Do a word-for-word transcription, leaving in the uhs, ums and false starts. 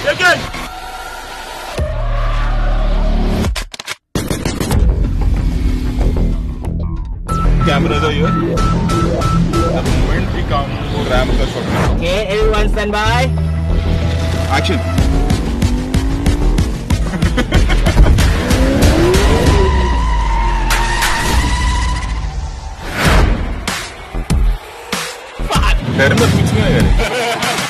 Again. Camera is here. The moment we come to ram the shot. Okay, everyone stand by. Action. पैर में कुछ नहीं आएगा